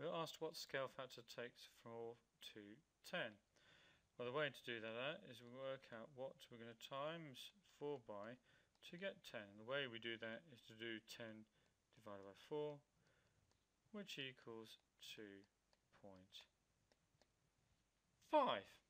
We're asked what scale factor takes 4 to 10. Well, the way to do that is we work out what we're going to times 4 by to get 10. And the way we do that is to do 10 divided by 4, which equals 2.5.